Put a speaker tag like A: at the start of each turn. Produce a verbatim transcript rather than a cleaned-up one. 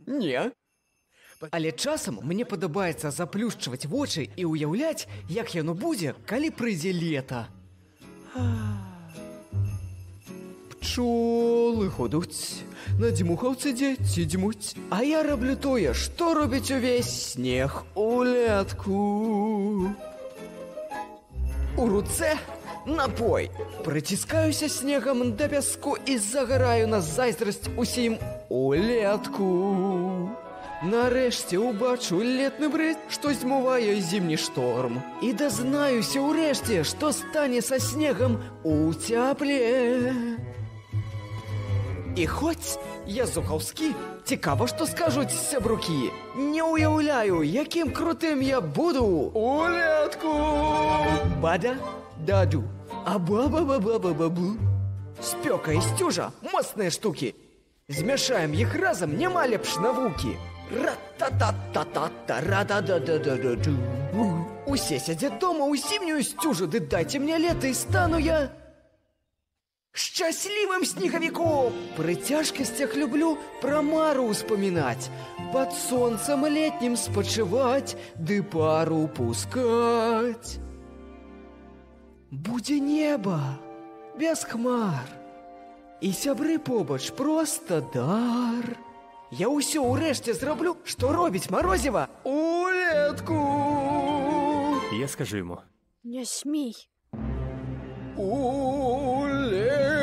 A: Не. Але часам мне падабаецца заплюшчваць вочы і ўяўляць, як яно будзе, калі прыйдзе лета. Пчолы ходуць, на дзьмухаўцы дзеці дзьмуць, а я раблю тое, што робіць увесь снег улетку. У руцэ напой. Прыціскаюся снегам да пяску і загараю на зайздрасць усім улетку. Нарэшце убачу летны брыз, што змывае зімні шторм. І дазнаюся ўрэшце, што стане са снегам у цяпле. І хоць я зухаўскі, цікава, што скажуць сябрукі. Не ўяўляю, якім крутым я буду улетку. Бада, даду, а баба-баба-бабу. Спёка і сцюжа – моцныя штукі. Змяшаем іх разам, няма лепш навукі. Ра-та-та-та-та-та-ра-да-да-да-да-да-ду. Усе сядзяць дома ў зімнюю сцюжу, ды дайце мне лета і стану я шчаслівым снегавіком. Пры цяжкасцях люблю пра мару ўспамінаць, пад сонцам летнім спачываць, ды пару пускаць. Будзе неба без хмар, і сябры побач проста дар. Я ўсё ўрэшце зраблю, што робіць Марозева улетку.
B: Я скажу йому.
C: Не смій.
A: Улетку.